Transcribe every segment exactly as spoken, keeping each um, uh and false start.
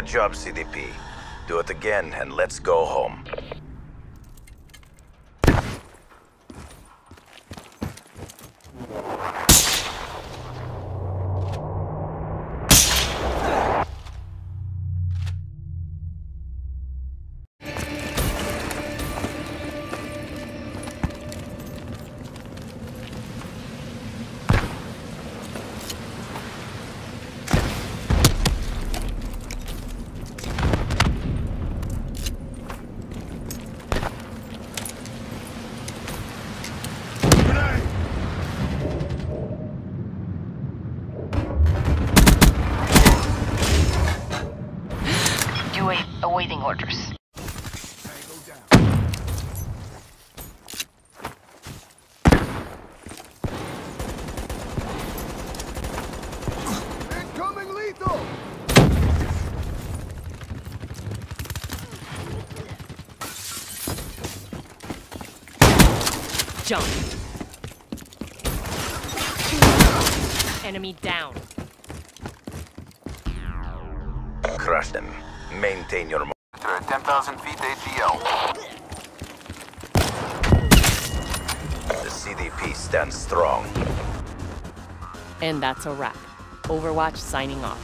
job, C D P. Do it again and let's go home. Awaiting orders. Incoming lethal! Jump. Enemy down. Crush them. Maintain your... ten thousand feet A T L. The C D P stands strong. And that's a wrap. Overwatch signing off.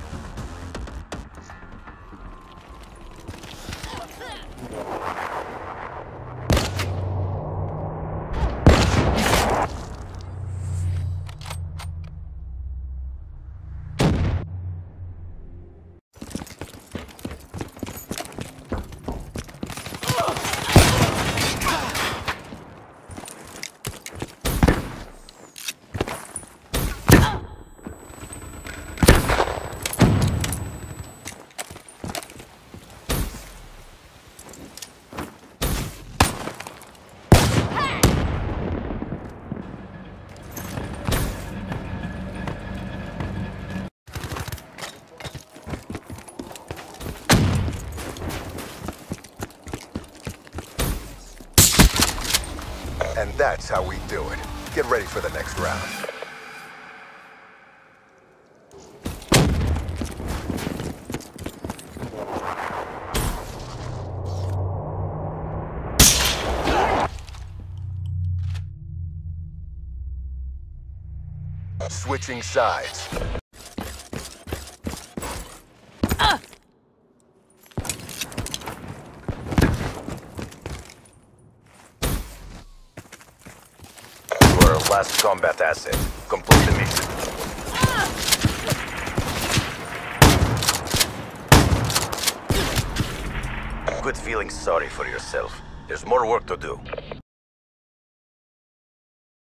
And that's how we do it. Get ready for the next round. Switching sides. Last combat asset. Complete the mission. Good feeling sorry for yourself. There's more work to do.